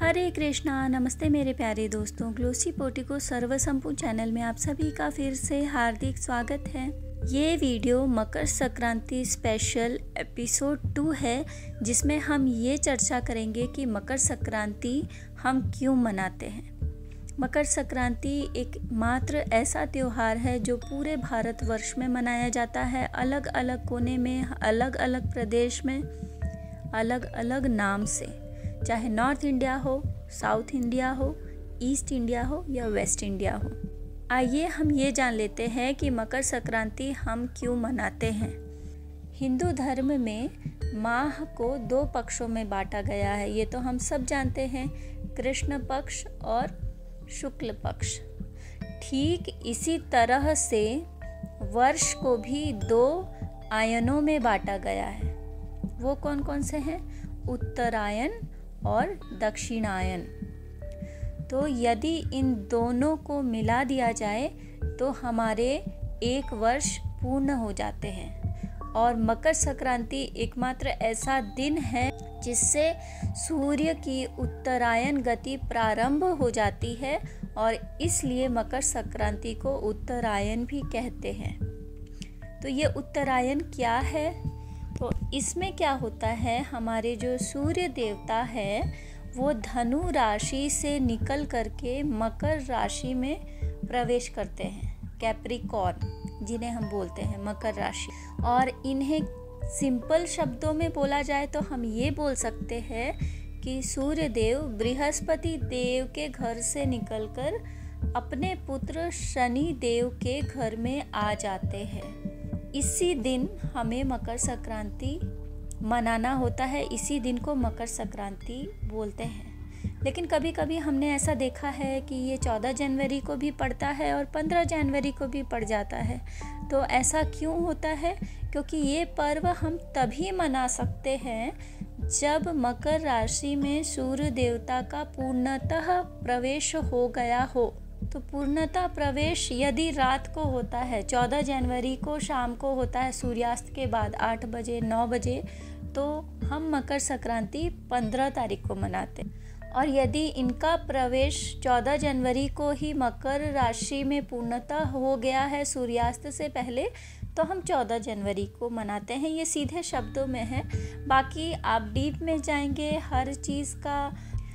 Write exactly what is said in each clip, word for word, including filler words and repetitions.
हरे कृष्णा। नमस्ते मेरे प्यारे दोस्तों, ग्लोसी पोटिको सर्व संपूर्ण चैनल में आप सभी का फिर से हार्दिक स्वागत है। ये video Makar Sankranti special episode two है, जिसमें हम ये चर्चा करेंगे कि मकर संक्रांति हम क्यों मनाते हैं। मकर संक्रांति एक मात्र ऐसा त्यौहार है जो पूरे भारतवर्ष में मनाया जाता है। अलग अलग कोने में, अलग अलग प्रदेश में, अलग अलग नाम से, चाहे नॉर्थ इंडिया हो, साउथ इंडिया हो, ईस्ट इंडिया हो या वेस्ट इंडिया हो। आइए हम ये जान लेते हैं कि मकर संक्रांति हम क्यों मनाते हैं। हिंदू धर्म में माह को दो पक्षों में बांटा गया है, ये तो हम सब जानते हैं, कृष्ण पक्ष और शुक्ल पक्ष। ठीक इसी तरह से वर्ष को भी दो आयनों में बांटा गया है। वो कौन कौन से हैं? उत्तरायण और दक्षिणायन। तो यदि इन दोनों को मिला दिया जाए तो हमारे एक वर्ष पूर्ण हो जाते हैं। और मकर संक्रांति एकमात्र ऐसा दिन है जिससे सूर्य की उत्तरायण गति प्रारंभ हो जाती है, और इसलिए मकर संक्रांति को उत्तरायण भी कहते हैं। तो ये उत्तरायण क्या है? तो इसमें क्या होता है, हमारे जो सूर्य देवता है वो धनु राशि से निकल करके मकर राशि में प्रवेश करते हैं, कैप्रिकॉर्न जिन्हें हम बोलते हैं मकर राशि। और इन्हें सिंपल शब्दों में बोला जाए तो हम ये बोल सकते हैं कि सूर्य देव बृहस्पति देव के घर से निकलकर अपने पुत्र शनि देव के घर में आ जाते हैं। इसी दिन हमें मकर संक्रांति मनाना होता है, इसी दिन को मकर संक्रांति बोलते हैं। लेकिन कभी कभी हमने ऐसा देखा है कि ये चौदह जनवरी को भी पड़ता है और पंद्रह जनवरी को भी पड़ जाता है। तो ऐसा क्यों होता है? क्योंकि ये पर्व हम तभी मना सकते हैं जब मकर राशि में सूर्य देवता का पूर्णतः प्रवेश हो गया हो। तो पूर्णतः प्रवेश यदि रात को होता है, चौदह जनवरी को शाम को होता है सूर्यास्त के बाद आठ बजे नौ बजे, तो हम मकर संक्रांति पंद्रह तारीख को मनाते हैं। और यदि इनका प्रवेश चौदह जनवरी को ही मकर राशि में पूर्णतः हो गया है सूर्यास्त से पहले, तो हम चौदह जनवरी को मनाते हैं। ये सीधे शब्दों में है। बाकी आप डीप में जाएंगे, हर चीज़ का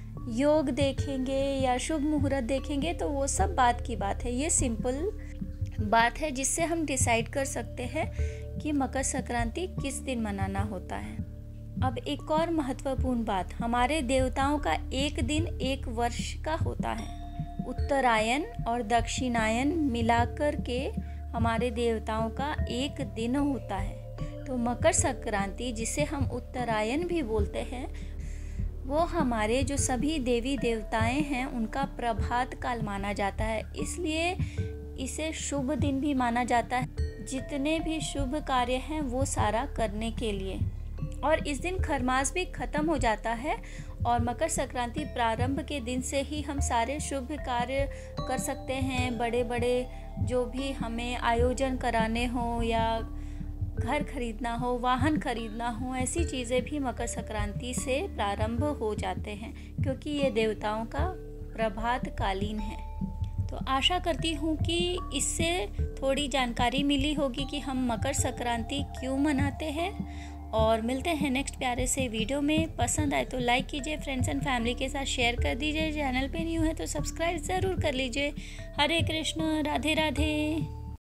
योग देखेंगे या शुभ मुहूर्त देखेंगे, तो वो सब बात की बात है। ये सिंपल बात है जिससे हम डिसाइड कर सकते हैं कि मकर संक्रांति किस दिन मनाना होता है। अब एक और महत्वपूर्ण बात, हमारे देवताओं का एक दिन एक वर्ष का होता है। उत्तरायण और दक्षिणायन मिलाकर के हमारे देवताओं का एक दिन होता है। तो मकर संक्रांति, जिसे हम उत्तरायण भी बोलते हैं, वो हमारे जो सभी देवी देवताएं हैं उनका प्रभात काल माना जाता है, इसलिए इसे शुभ दिन भी माना जाता है। जितने भी शुभ कार्य हैं वो सारा करने के लिए। और इस दिन खरमास भी खत्म हो जाता है, और मकर संक्रांति प्रारंभ के दिन से ही हम सारे शुभ कार्य कर सकते हैं। बड़े बड़े जो भी हमें आयोजन कराने हो या घर खरीदना हो, वाहन खरीदना हो, ऐसी चीज़ें भी मकर संक्रांति से प्रारंभ हो जाते हैं, क्योंकि ये देवताओं का प्रभात कालीन है। तो आशा करती हूँ कि इससे थोड़ी जानकारी मिली होगी कि हम मकर संक्रांति क्यों मनाते हैं। और मिलते हैं नेक्स्ट प्यारे से वीडियो में। पसंद आए तो लाइक कीजिए, फ्रेंड्स एंड फैमिली के साथ शेयर कर दीजिए। चैनल पे न्यू है तो सब्सक्राइब ज़रूर कर लीजिए। हरे कृष्ण, राधे राधे।